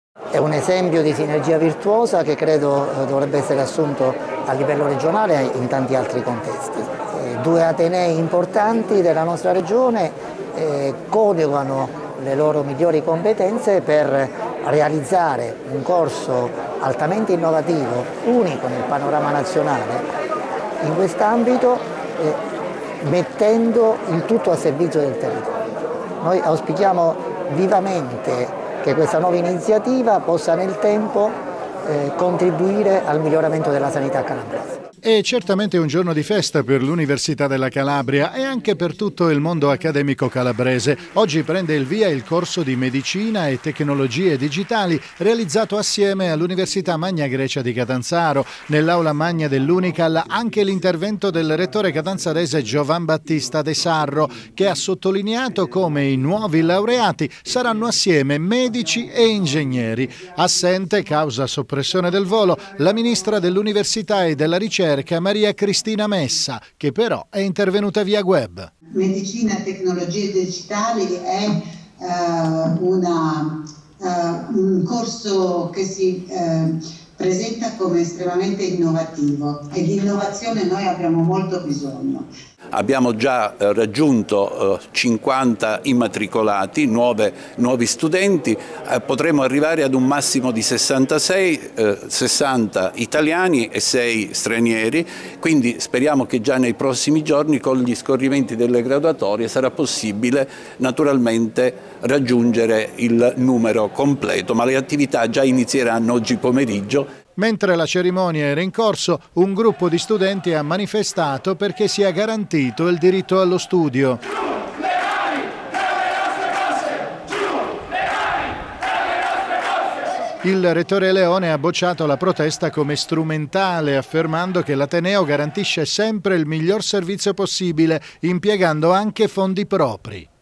È un esempio di sinergia virtuosa che credo dovrebbe essere assunto a livello regionale e in tanti altri contesti. Due atenei importanti della nostra regione coniugano le loro migliori competenze per realizzare un corso altamente innovativo, unico nel panorama nazionale, in quest'ambito mettendo il tutto a servizio del territorio. Noi auspichiamo vivamente che questa nuova iniziativa possa nel tempo contribuire al miglioramento della sanità calabrese. È certamente un giorno di festa per l'Università della Calabria e anche per tutto il mondo accademico calabrese. Oggi prende il via il corso di Medicina e Tecnologie Digitali realizzato assieme all'Università Magna Grecia di Catanzaro. Nell'aula magna dell'Unical anche l'intervento del rettore catanzarese Giovan Battista De Sarro, che ha sottolineato come i nuovi laureati saranno assieme medici e ingegneri. Assente, causa soppressione del volo, la ministra dell'Università e della Ricerca Maria Cristina Messa, che però è intervenuta via web. Medicina e tecnologie digitali è un corso che si presenta come estremamente innovativo e di innovazione noi abbiamo molto bisogno. Abbiamo già raggiunto 50 immatricolati, nuovi studenti, potremo arrivare ad un massimo di 66, 60 italiani e 6 stranieri, quindi speriamo che già nei prossimi giorni con gli scorrimenti delle graduatorie sarà possibile naturalmente raggiungere il numero completo, ma le attività già inizieranno oggi pomeriggio. Mentre la cerimonia era in corso, un gruppo di studenti ha manifestato perché sia garantito il diritto allo studio. Il rettore Leone ha bocciato la protesta come strumentale, affermando che l'Ateneo garantisce sempre il miglior servizio possibile, impiegando anche fondi propri.